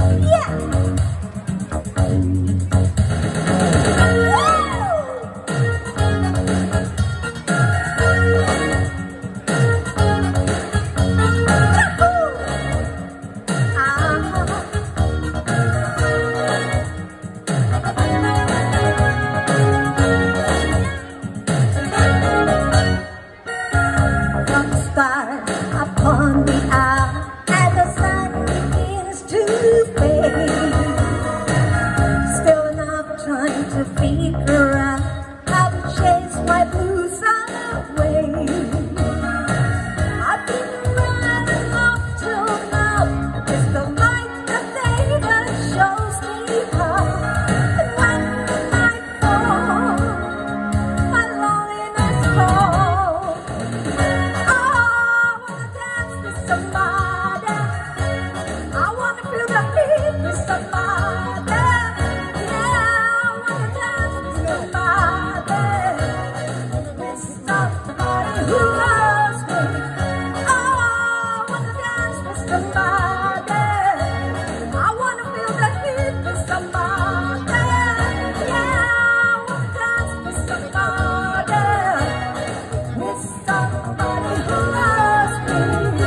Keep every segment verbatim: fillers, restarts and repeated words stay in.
Upon the hour and the sun begins to fade, still enough trying to figure out how to chase my blues away. I've been running off till now, it's the light that they that shows me how. And when the night falls, my loneliness falls. Somebody, I wanna feel the heat with somebody. Yeah, I wanna dance with somebody, with somebody who loves me. Oh, I wanna dance with somebody. I wanna feel the heat with somebody. Yeah, I wanna dance with somebody, with somebody who loves me.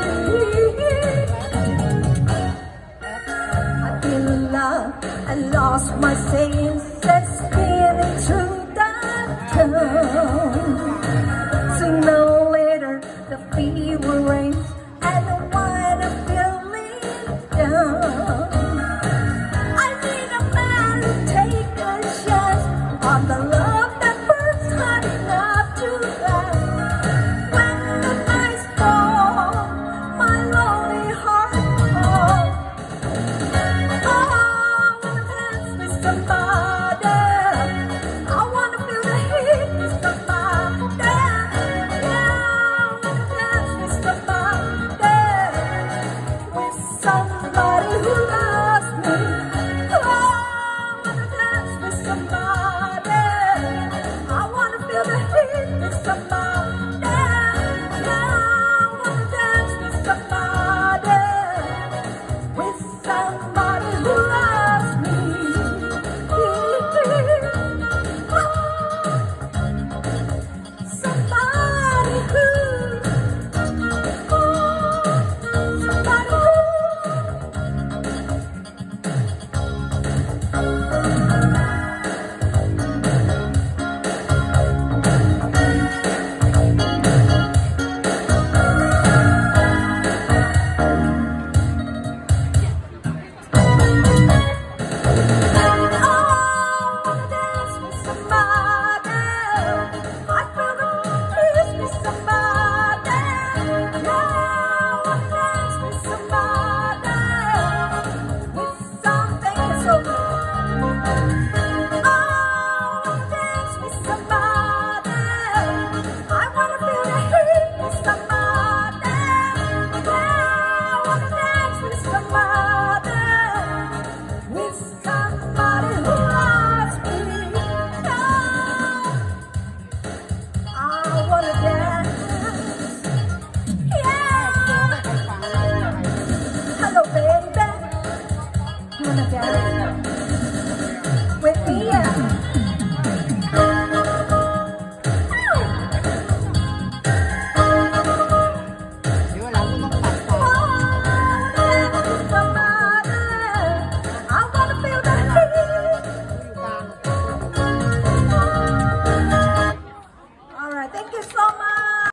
I lost my senses spinning through the town. Sooner or later, the fever rains and the wine is feeling down. I need a man to take a chance on the love that burns hot enough to last. When the nights fall, my lonely heart falls. Somebody, I wanna feel the heat with somebody. Yeah, I wanna dance with somebody, with somebody who loves me. Oh, I wanna dance with somebody. I wanna feel the heat with somebody. Yeah, I wanna dance with somebody, with somebody who loves me. Hello, baby. You wanna dance?